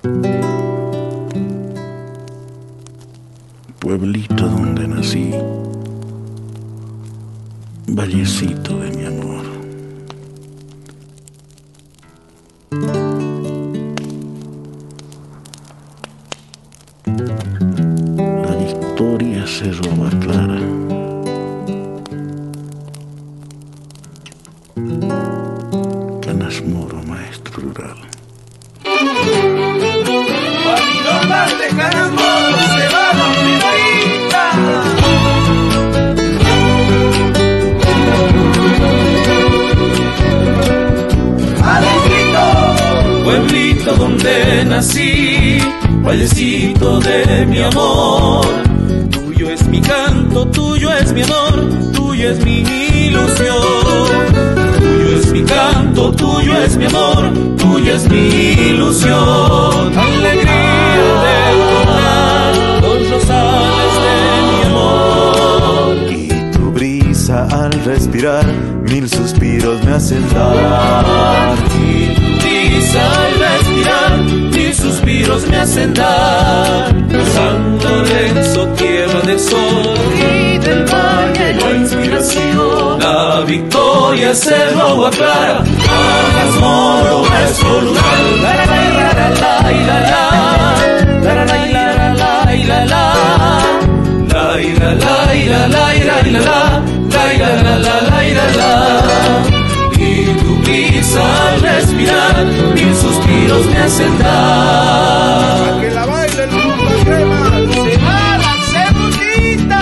Pueblito donde nací, vallecito de mi amor. La victoria se roba clara. Canas Moro, maestro rural. Guapilomas de Canas Moro, se va la primerita. ¡Alegrito! Pueblito donde nací, vallecito de mi amor. Tuyo es mi canto, tuyo es mi amor, tuyo es mi ilusión. Tuyo es mi canto, tuyo es mi amor, tuya es mi ilusión. Alegría de entonar los rosales de mi amor. Y tu brisa al respirar, mil suspiros me hacen dar. Y tu brisa al respirar, mil suspiros me hacen dar. San Lorenzo, tierra del sol y del valle la inspiración. La victoria es el agua clara, Canas Moro es rural. La la la la la la la la la la la la. Y tu brisa al respirar, mil suspiros me hacen dar. Que la baile el rumba crema. Se va la cebollita.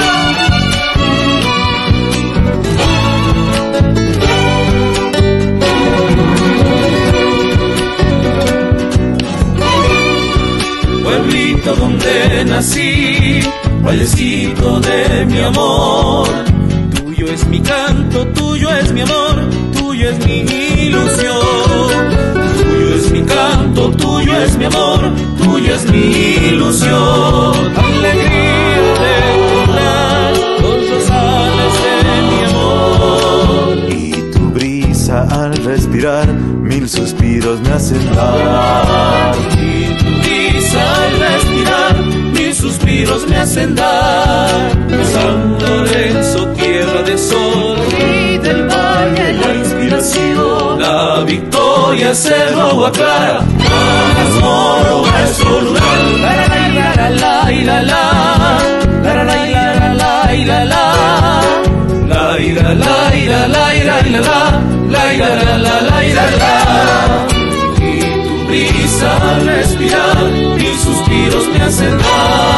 Pueblito donde nací, vallecito de mi amor. Tuyo es mi canto, tuyo es mi amor, tuyo es mi ilusión. Tuyo es mi canto, tuyo es mi amor, tuyo es mi ilusión. Alegría de entonar los rosales de mi amor. Y tu brisa al respirar, mil suspiros me hacen dar. Y tu brisa al respirar, mil suspiros me hacen dar. San Lorenzo, tierra de sol y del valle la inspiración. La victoria es el agua clara, Canas Moro es rural. La la la la la la la la la la la la. Y tu brisa al respirar, mil suspiros me hacen dar.